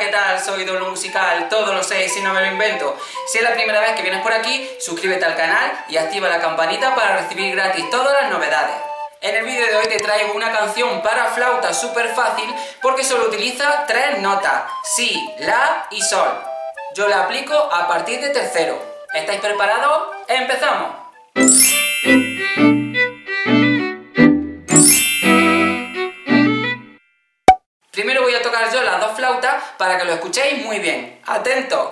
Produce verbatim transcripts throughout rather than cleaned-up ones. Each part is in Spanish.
¿qué tal? Soy Dolo Musical, todo lo sé si no me lo invento. Si es la primera vez que vienes por aquí, suscríbete al canal y activa la campanita para recibir gratis todas las novedades. En el vídeo de hoy te traigo una canción para flauta súper fácil porque solo utiliza tres notas, si, la y sol. Yo la aplico a partir de tercero. ¿Estáis preparados? ¡Empezamos! Primero voy a tocar yo las dos flautas para que lo escuchéis muy bien. ¡Atentos!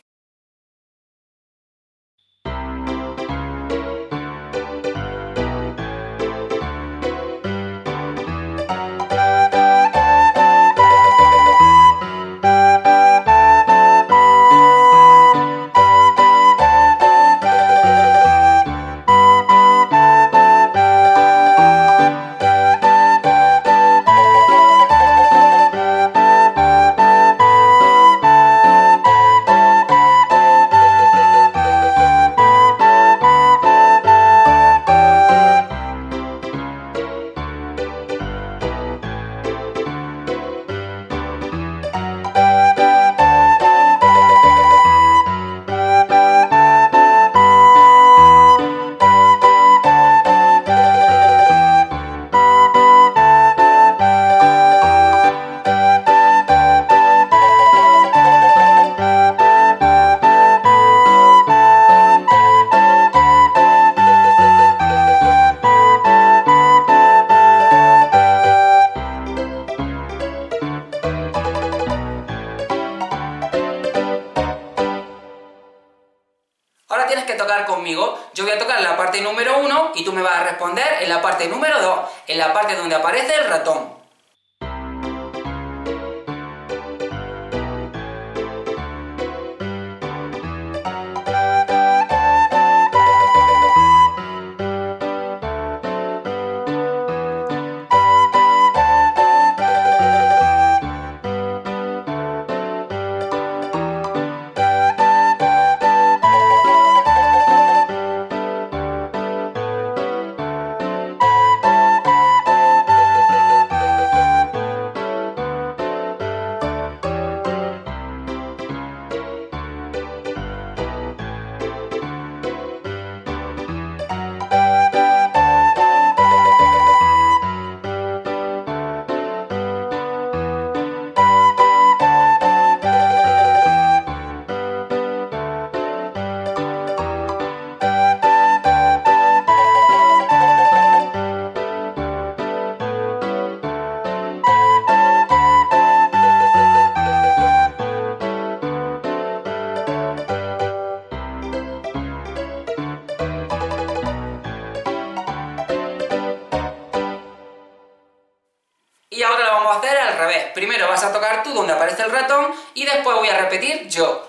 Ahora tienes que tocar conmigo. Yo voy a tocar la parte número uno y tú me vas a responder en la parte número dos, en la parte donde aparece el ratón. Y ahora lo vamos a hacer al revés. Primero vas a tocar tú donde aparece el ratón y después voy a repetir yo.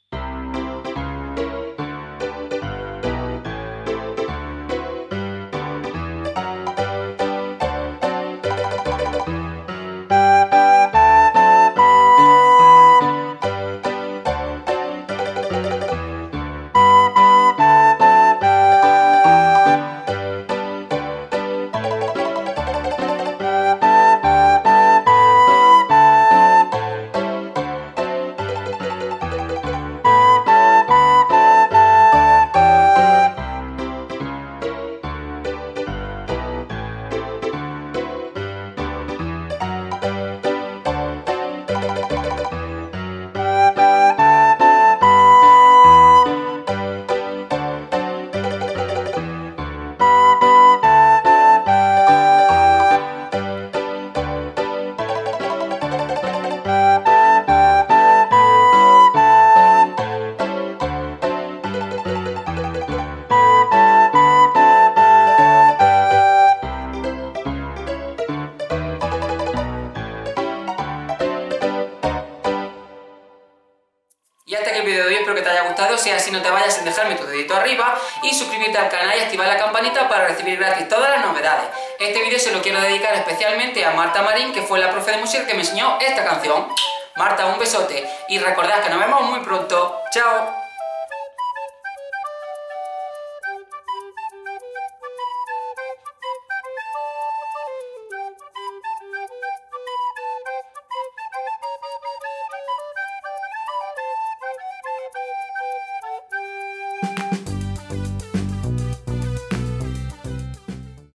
Y hasta aquí el vídeo de hoy, espero que te haya gustado. Si es así, no te vayas sin dejarme tu dedito arriba y suscribirte al canal y activar la campanita para recibir gratis todas las novedades. Este vídeo se lo quiero dedicar especialmente a Marta Marín, que fue la profe de música que me enseñó esta canción. Marta, un besote y recordad que nos vemos muy pronto. ¡Chao!